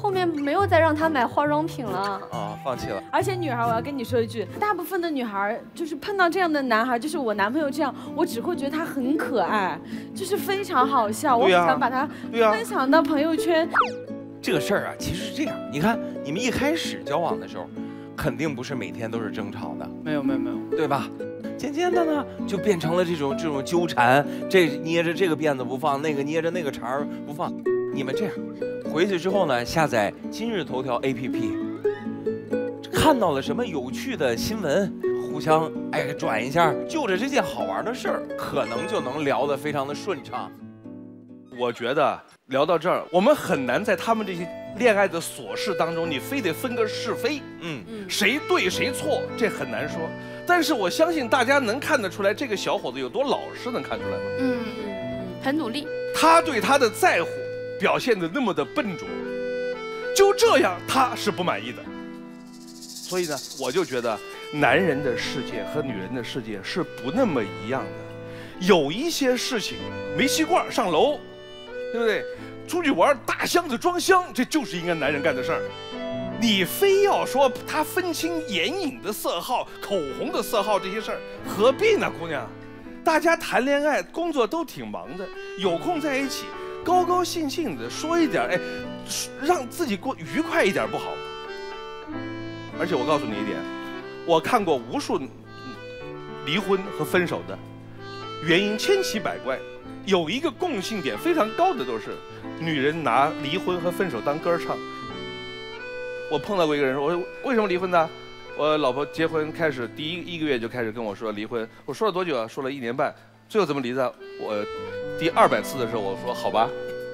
后面没有再让他买化妆品了。 啊，放弃了。 而且女孩，我要跟你说一句，大部分的女孩就是碰到这样的男孩，就是我男朋友这样，我只会觉得他很可爱，就是非常好笑，我很想把他分享到朋友圈。 这个事儿啊，其实是这样，你看你们一开始交往的时候，肯定不是每天都是争吵的， 没有没有没有， 对吧？渐渐的呢，就变成了这种这种纠缠，这捏着这个辫子不放，那个捏着那个茬儿不放。你们这样，回去之后呢，下载今日头条 A P P， 看到了什么有趣的新闻，互相哎转一下，就着这件好玩的事儿，可能就能聊得非常的顺畅。 我觉得聊到这儿，我们很难在他们这些恋爱的琐事当中，你非得分个是非，嗯，谁对谁错，这很难说。但是我相信大家能看得出来，这个小伙子有多老实，能看出来吗？ 嗯，很努力。 他对他的在乎表现得那么的笨拙，就这样他是不满意的。所以呢，我就觉得男人的世界和女人的世界是不那么一样的。有一些事情，煤气罐上楼，对不对？出去玩大箱子装箱，这就是应该男人干的事儿。你非要说他分清眼影的色号、口红的色号这些事儿，何必呢，姑娘？大家谈恋爱、工作都挺忙的，有空在一起，高高兴兴的说一点，哎，让自己过愉快一点不好吗？而且我告诉你一点，我看过无数离婚和分手的，原因千奇百怪，有一个共性点非常高的，都是女人拿离婚和分手当歌唱。我碰到过一个人说，我说为什么离婚呢？我老婆结婚开始第一一个月就开始跟我说离婚，我说了多久啊？说了一年半，最后怎么离的？我第二百次的时候我说好吧。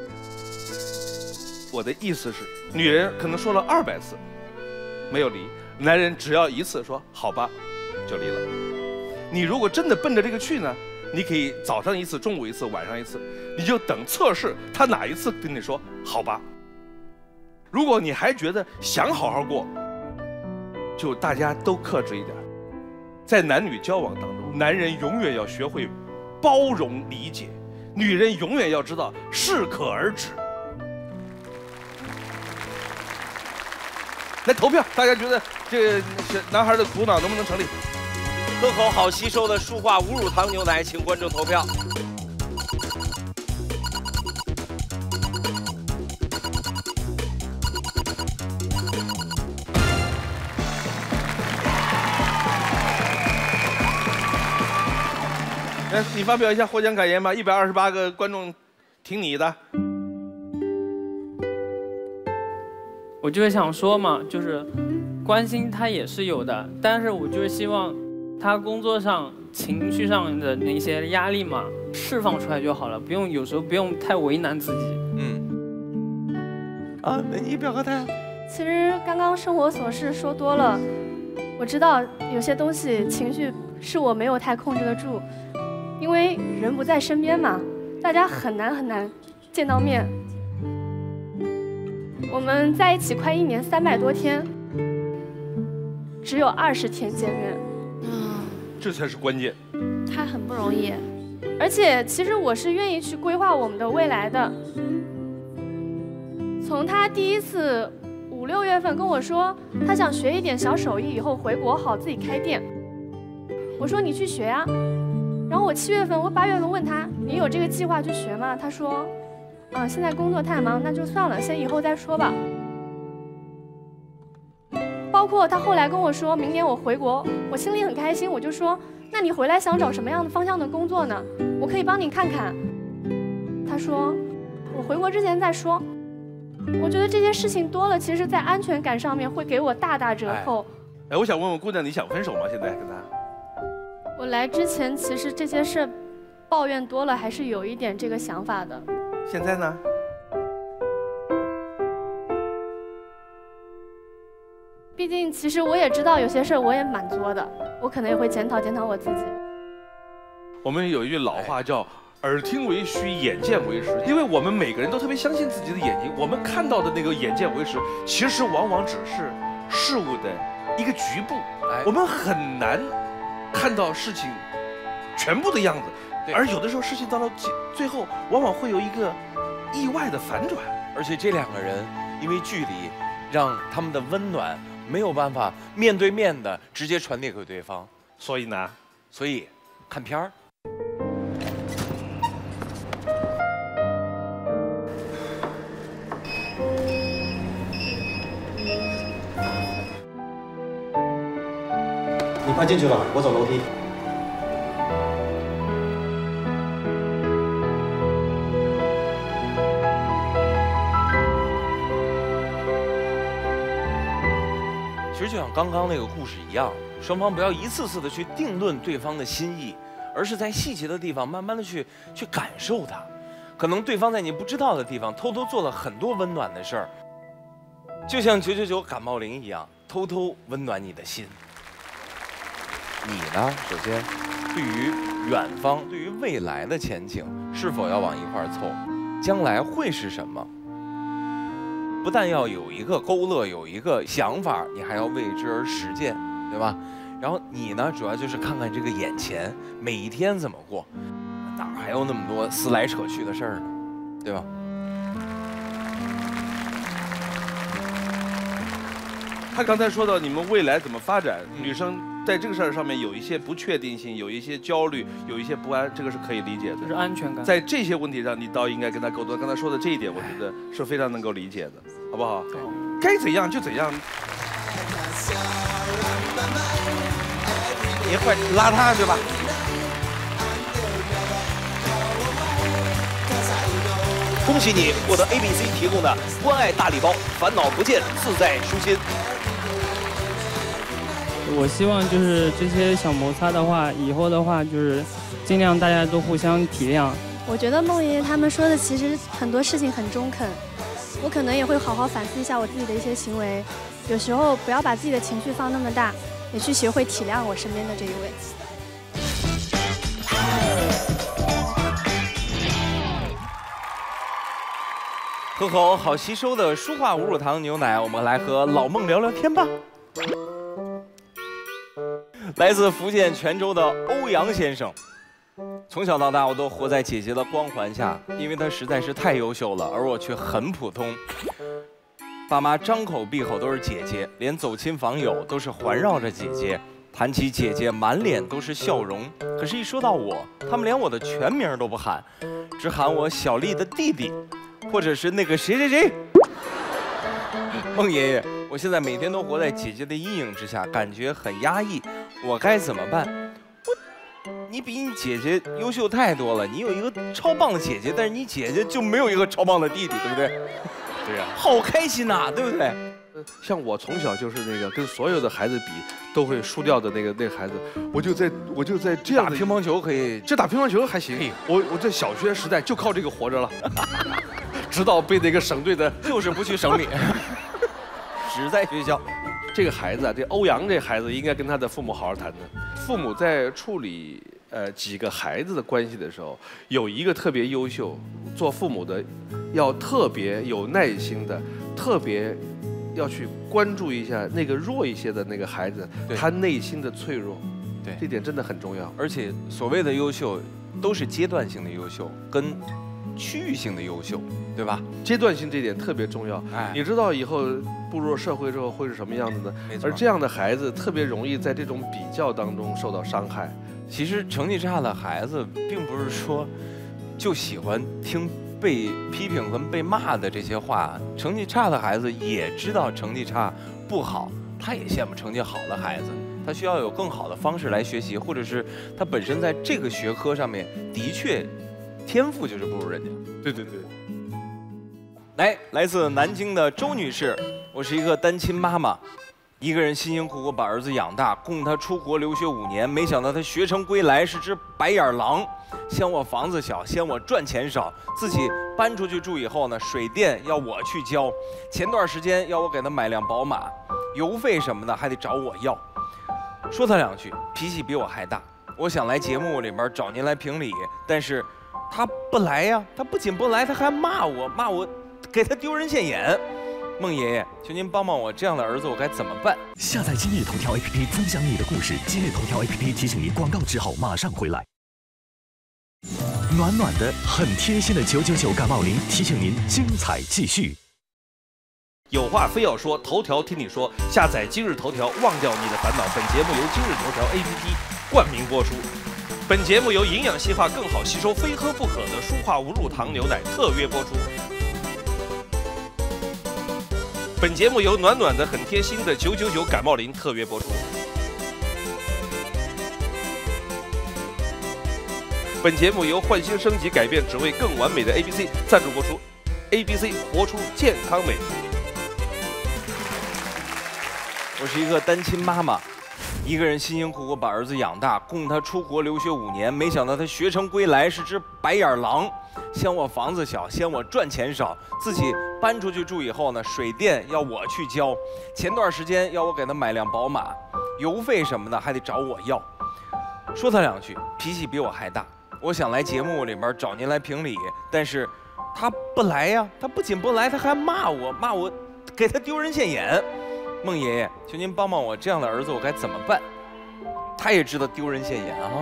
我的意思是，女人可能说了二百次没有离，男人只要一次说好吧就离了。你如果真的奔着这个去呢，你可以早上一次，中午一次，晚上一次，你就等测试他哪一次跟你说好吧。如果你还觉得想好好过，就大家都克制一点。在男女交往当中，男人永远要学会包容理解，女人永远要知道适可而止。来投票，大家觉得这男孩的苦恼能不能成立？ 喝口好吸收的舒化无乳糖牛奶，请关注投票。 来，你发表一下获奖感言吧。一百二十八个观众听你的。 我就是想说嘛，就是关心他也是有的，但是我就是希望他工作上、情绪上的那些压力嘛，释放出来就好了，不用有时候不用太为难自己。 嗯。啊，那你表个态。 其实刚刚生活琐事说多了，我知道有些东西情绪是我没有太控制得住，因为人不在身边嘛，大家很难很难见到面。我们在一起快一年，三百多天，只有二十天见面。 嗯，这才是关键。 他很不容易，而且其实我是愿意去规划我们的未来的。从他第一次五六月份跟我说，他想学一点小手艺，以后回国好自己开店。我说你去学啊。然后我七月份，我八月份问他，你有这个计划去学吗？他说。啊，现在工作太忙，那就算了，先以后再说吧。包括他后来跟我说，明年我回国，我心里很开心，我就说，那你回来想找什么样的方向的工作呢？我可以帮你看看。他说，我回国之前再说。我觉得这些事情多了，其实在安全感上面会给我大打折扣。 哎，哎我想问问姑娘，你想分手吗？现在跟他？ 我来之前，其实这些事抱怨多了，还是有一点这个想法的。 现在呢？ 毕竟，其实我也知道有些事儿我也蛮作的，我可能也会检讨检讨我自己。 我们有一句老话叫“耳听为虚，眼见为实”，因为我们每个人都特别相信自己的眼睛，我们看到的那个眼见为实，其实往往只是事物的一个局部，我们很难看到事情全部的样子。而有的时候事情到了最后，往往会有一个意外的反转。 而且这两个人因为距离让他们的温暖没有办法面对面的直接传递给对方， 所以呢， 所以看片儿。 你快进去吧，我走楼梯。 其实就像刚刚那个故事一样，双方不要一次次的去定论对方的心意，而是在细节的地方慢慢的去去感受它。可能对方在你不知道的地方偷偷做了很多温暖的事儿，就像九九九感冒灵一样，偷偷温暖你的心。你呢？首先，对于远方，对于未来的前景，是否要往一块儿凑？将来会是什么？不但要有一个勾勒，有一个想法，你还要为之而实践，对吧？然后你呢，主要就是看看这个眼前，每一天怎么过，哪还有那么多思来扯去的事儿呢，对吧？ 他刚才说到你们未来怎么发展，女生在这个事儿上面有一些不确定性，有一些焦虑，有一些不安，这个是可以理解的。 就是安全感。 在这些问题上，你倒应该跟他沟通。刚才说的这一点，我觉得是非常能够理解的，好不好？该怎样就怎样。 你快拉他去吧。 恭喜你获得 A B C 提供的关爱大礼包，烦恼不见，自在舒心。 我希望就是这些小摩擦的话，以后的话就是尽量大家都互相体谅。 我觉得孟爷爷他们说的其实很多事情很中肯，我可能也会好好反思一下我自己的一些行为，有时候不要把自己的情绪放那么大，也去学会体谅我身边的这一位。 喝口好吸收的舒化无乳糖牛奶，我们来和老孟聊聊天吧。来自福建泉州的欧阳先生，从小到大我都活在姐姐的光环下，因为她实在是太优秀了，而我却很普通。爸妈张口闭口都是姐姐，连走亲访友都是环绕着姐姐。谈起姐姐，满脸都是笑容。可是，一说到我，他们连我的全名都不喊，只喊我小丽的弟弟，或者是那个谁谁谁。孟爷爷，我现在每天都活在姐姐的阴影之下，感觉很压抑，我该怎么办？我，你比你姐姐优秀太多了，你有一个超棒的姐姐，但是你姐姐就没有一个超棒的弟弟，对不对？ 对呀、啊， 好开心呐、啊，对不对？ 像我从小就是那个跟所有的孩子比都会输掉的那个那个孩子，我就在我就在这样的打乒乓球可以， 这打乒乓球还行，我我在小学时代就靠这个活着了，直到被那个省队的， 就是不去省里，只在学校。 这个孩子啊，这欧阳这孩子应该跟他的父母好好谈谈。父母在处理呃几个孩子的关系的时候，有一个特别优秀，做父母的要特别有耐心的，特别。要去关注一下那个弱一些的那个孩子，他内心的脆弱， 对， 这点真的很重要。 而且所谓的优秀，都是阶段性的优秀，跟区域性的优秀，对吧？ 阶段性这点特别重要。哎，你知道以后步入社会之后会是什么样子呢？而这样的孩子特别容易在这种比较当中受到伤害。 其实成绩差的孩子，并不是说就喜欢听被批评和被骂的这些话，成绩差的孩子也知道成绩差不好，他也羡慕成绩好的孩子，他需要有更好的方式来学习，或者是他本身在这个学科上面的确天赋就是不如人家。 对对对。 来，来自南京的周女士，我是一个单亲妈妈，一个人辛辛苦苦把儿子养大，供他出国留学五年，没想到他学成归来是只白眼狼。嫌我房子小，嫌我赚钱少，自己搬出去住以后呢，水电要我去交，前段时间要我给他买辆宝马，油费什么的还得找我要。说他两句，脾气比我还大。我想来节目里面找您来评理，但是他不来呀，他不仅不来，他还骂我，骂我给他丢人现眼。孟爷爷，求您帮帮我，这样的儿子我该怎么办？ 下载今日头条 A P P， 分享你的故事。今日头条 A P P 提醒你，广告之后马上回来。暖暖的、很贴心的九九九感冒灵提醒您，精彩继续。 有话非要说，头条听你说。下载今日头条，忘掉你的烦恼。本节目由今日头条 A P P 冠名播出。本节目由营养细化更好吸收、非喝不可的舒化无乳糖牛奶特约播出。本节目由暖暖的很贴心的九九九感冒灵特约播出。本节目由焕新升级改变，只为更完美的 A B C 赞助播出。A B C 活出健康美。 我是一个单亲妈妈，一个人辛辛苦苦把儿子养大，供他出国留学五年，没想到他学成归来是只白眼狼，嫌我房子小，嫌我赚钱少，自己搬出去住以后呢，水电要我去交，前段时间要我给他买辆宝马，油费什么的还得找我要，说他两句，脾气比我还大。我想来节目里边找您来评理，但是他不来呀，他不仅不来，他还骂我，骂我给他丢人现眼。孟爷爷，求您帮帮我，这样的儿子我该怎么办？他也知道丢人现眼啊。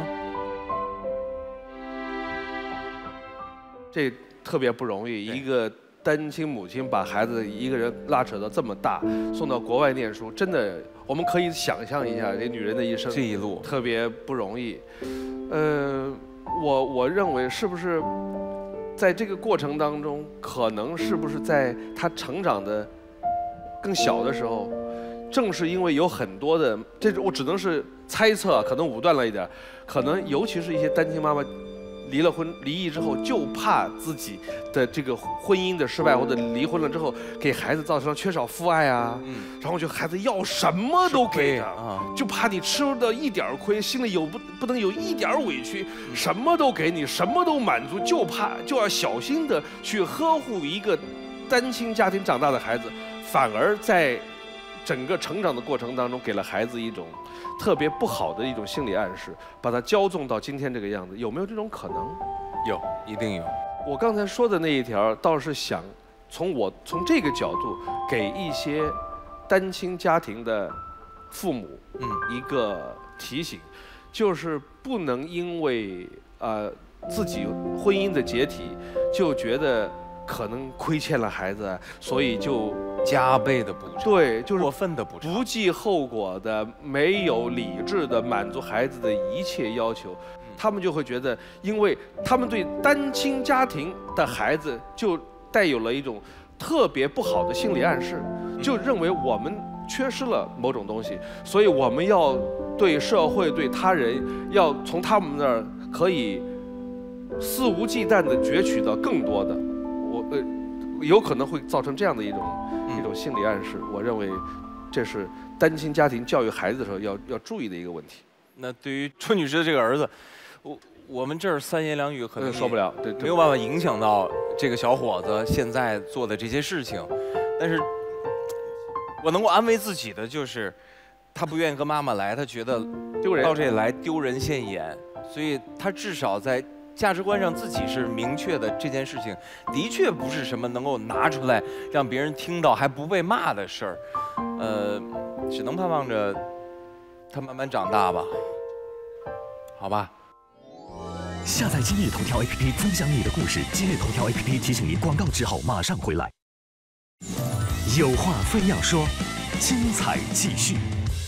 这特别不容易，一个单亲母亲把孩子一个人拉扯到这么大，送到国外念书，真的，我们可以想象一下这女人的一生， 这一路特别不容易。呃，我我认为是不是在这个过程当中，可能是不是在她成长的更小的时候，正是因为有很多的，这我只能是猜测，可能武断了一点，可能尤其是一些单亲妈妈离了婚、离异之后，就怕自己的这个婚姻的失败，或者离婚了之后给孩子造成了缺少父爱啊，嗯、然后就孩子要什么都给他，啊、就怕你吃的一点亏，心里有不不能有一点委屈，嗯、什么都给你，什么都满足，就怕就要小心的去呵护一个单亲家庭长大的孩子，反而在整个成长的过程当中，给了孩子一种特别不好的一种心理暗示，把他骄纵到今天这个样子，有没有这种可能？ 有，一定有。 我刚才说的那一条，倒是想从我从这个角度给一些单亲家庭的父母，嗯，一个提醒，就是不能因为呃自己婚姻的解体，就觉得可能亏欠了孩子，所以就加倍的补偿， 对，就是过分的补偿， 不计后果的、没有理智的满足孩子的一切要求，他们就会觉得，因为他们对单亲家庭的孩子就带有了一种特别不好的心理暗示，就认为我们缺失了某种东西，所以我们要对社会、对他人，要从他们那儿可以肆无忌惮地攫取到更多的，我呃。有可能会造成这样的一种、嗯、一种心理暗示，我认为这是单亲家庭教育孩子的时候要要注意的一个问题。 那对于朱女士的这个儿子，我我们这儿三言两语可能说不了，对， 没有办法影响到这个小伙子现在做的这些事情。但是，我能够安慰自己的就是，他不愿意跟妈妈来，他觉得丢人， 到这里来丢人现眼，所以他至少在价值观上自己是明确的，这件事情的确不是什么能够拿出来让别人听到还不被骂的事儿，呃，只能盼望着他慢慢长大吧，好吧。 下载今日头条 A P P， 分享你的故事。今日头条 A P P 提醒您，广告之后马上回来。有话非要说，精彩继续。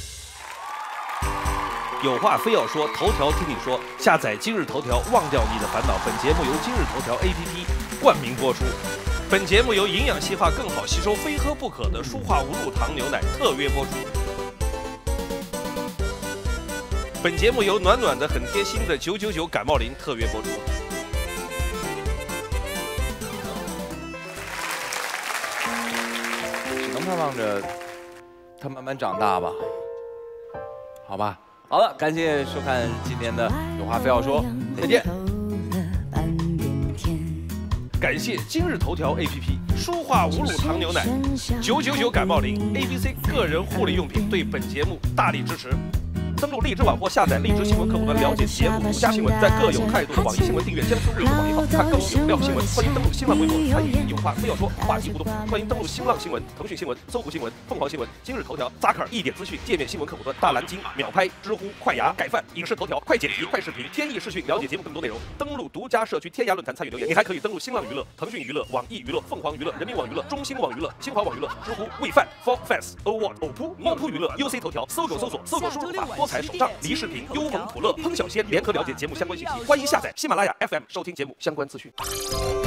有话非要说，头条听你说。下载今日头条，忘掉你的烦恼。本节目由今日头条 A P P 冠名播出。本节目由营养细化更好吸收、非喝不可的舒化无乳糖牛奶特约播出。本节目由暖暖的很贴心的九九九感冒灵特约播出。 只能盼望着他慢慢长大吧，好吧。好了，感谢收看今天的有话非要说，再见。 感谢今日头条 A P P 舒化无乳糖牛奶，九九九感冒灵 A B C 个人护理用品对本节目大力支持。 登录荔枝网或下载荔枝新闻客户端了解节目独家新闻，在各有态度的网易新闻订阅江苏日报网页号，看更有料新闻。欢迎登录新浪微博参与有话非要说话题互动，欢迎登录新浪新闻、腾讯新闻、搜狐新闻、凤凰新闻、今日头条、扎克尔、一点资讯、界面新闻客户端、大蓝鲸、秒拍、知乎、快牙、改饭、影视头条、快剪辑、快视频、天翼视讯，了解节目更多内容。登录独家社区天涯论坛参与留言，你还可以登录新浪娱乐、腾讯娱乐、网易娱乐、凤凰娱乐、人民网娱乐、中新网娱乐、新华网娱乐、知乎、喂饭、Fox Fans、Award、偶扑、猫扑娱乐、U C 头条，搜狗搜索，搜狗输入法，多彩手账、梨视频、优萌普乐、烹小鲜，联合了解节目相关信息。欢迎下载喜马拉雅 F M 收听节目相关资讯。